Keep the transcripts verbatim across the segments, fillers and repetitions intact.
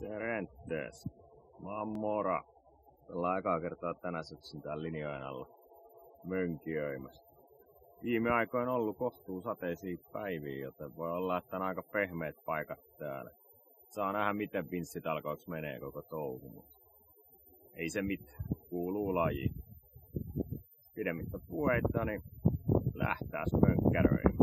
Terentes. Mä oon Mora. Ollaan ekaa kertaa tänä syksyn täällä linjojen alla mönkijöimässä. Viime aikoina on ollut kohtuu sateisia päiviä, joten voi olla, että on aika pehmeät paikat täällä. Saa nähdä, miten pinssit alkoiksi menee koko touhu, mutta ei se mitään. Kuuluu lajiin. Pidemmittä puheita, niin lähtääs mönkkäröimään.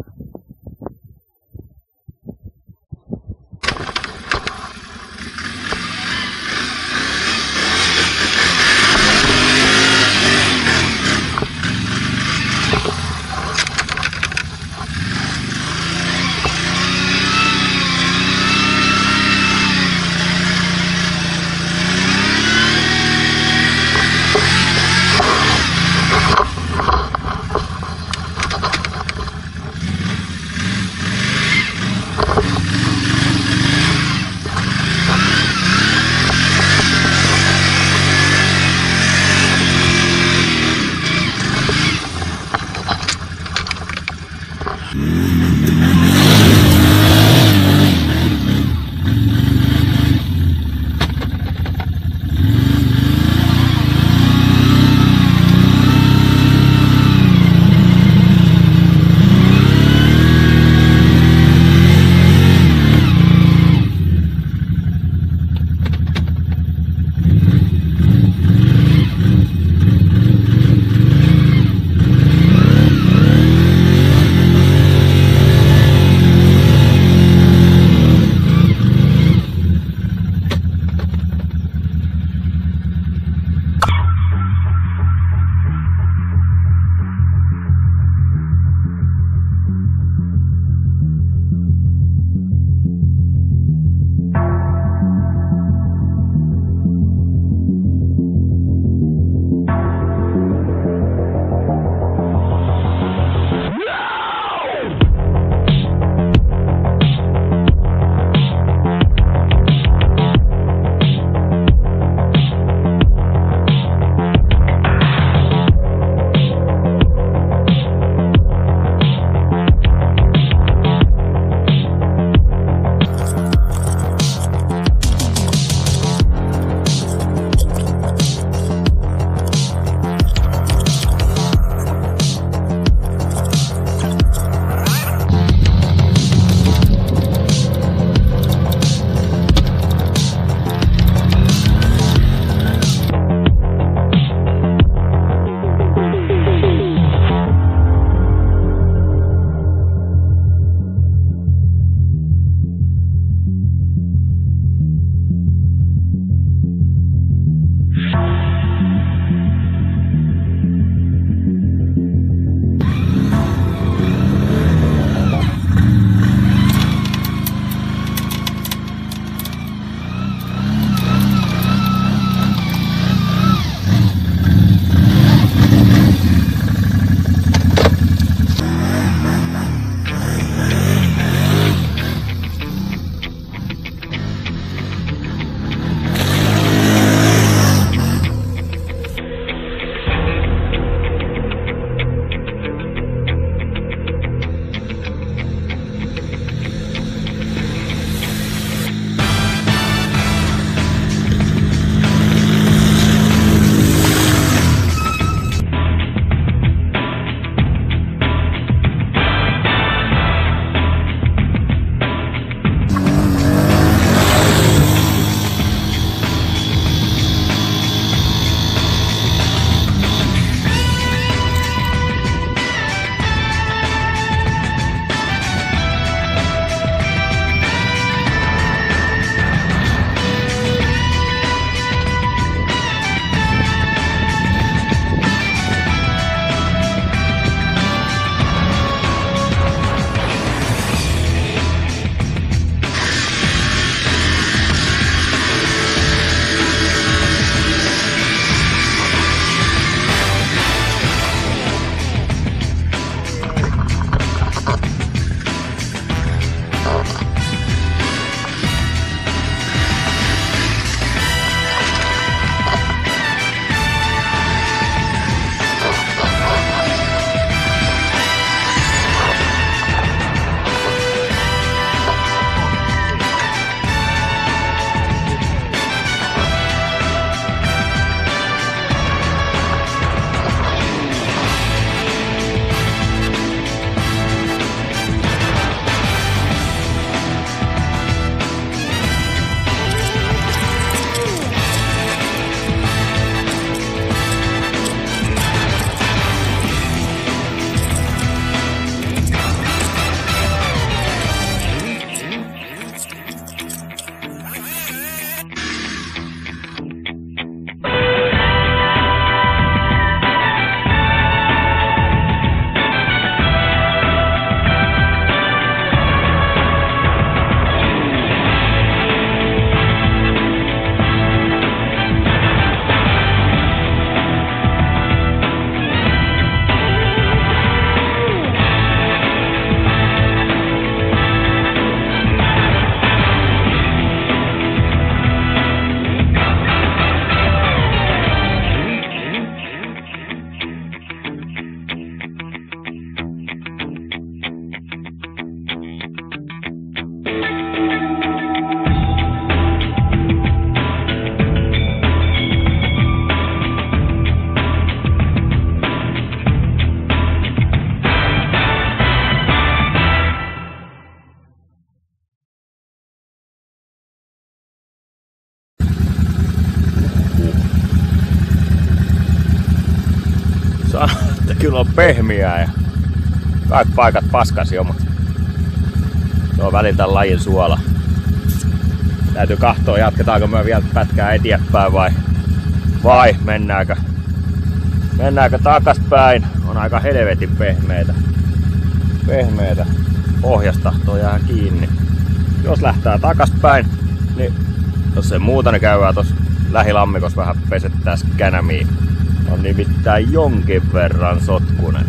Kyllä on pehmiää ja kaikki paikat paskasjoma. Se on välillä tämän lajin suola. Täytyy katsoa, jatketaanko me vielä pätkää eteenpäin vai, vai mennäänkö, mennäänkö takaspäin. On aika helvetin pehmeitä. Pehmeitä. Pohjasta tahtoo jää kiinni. Jos lähtää takaspäin, niin jos ei muuta, niin käydään tuossa lähilammikossa vähän pesettää känämiä. On nimittäin jonkin verran sotkunen.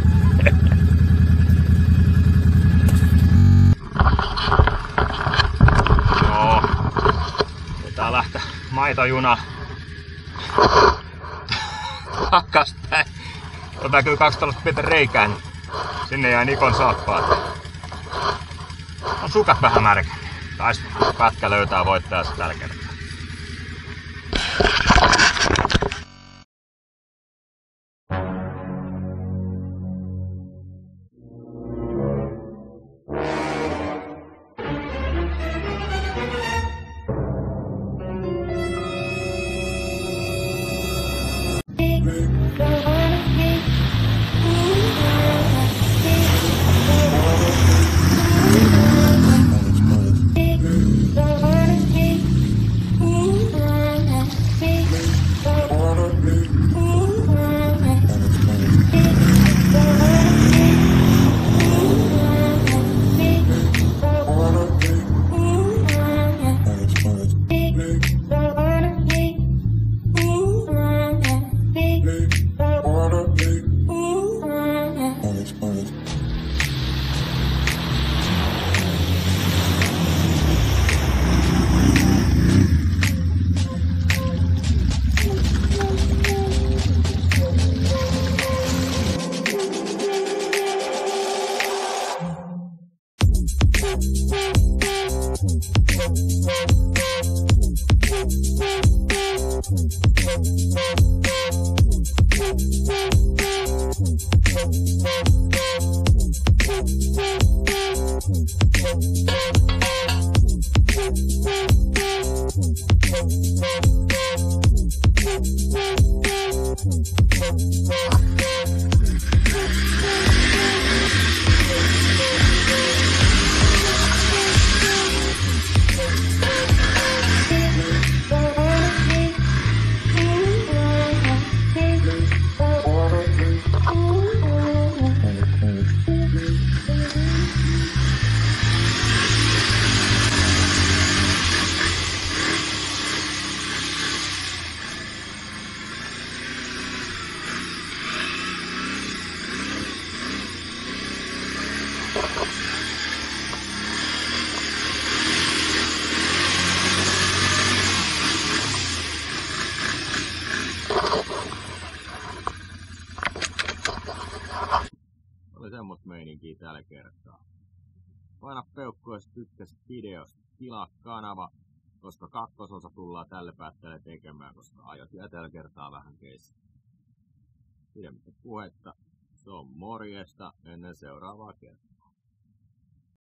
Joo. Pitää lähteä maitojuna takaspäin. On näkyy kaksi tällaista pientä reikää, niin sinne jää Nikon saappaat. On sukat vähän märkä. Tais pätkä löytää voittajassa tällä kertaa. Oli semmoista meininkiä tällä kertaa. Paina peukku, jos tykkäsit videosta. Tilaa kanava, koska kakkososa tullaan tälle päättäjälle tekemään, koska ajot jää tällä kertaa vähän kesken. Pidemmittä puhetta. Se on morjesta ennen seuraavaa kertaa.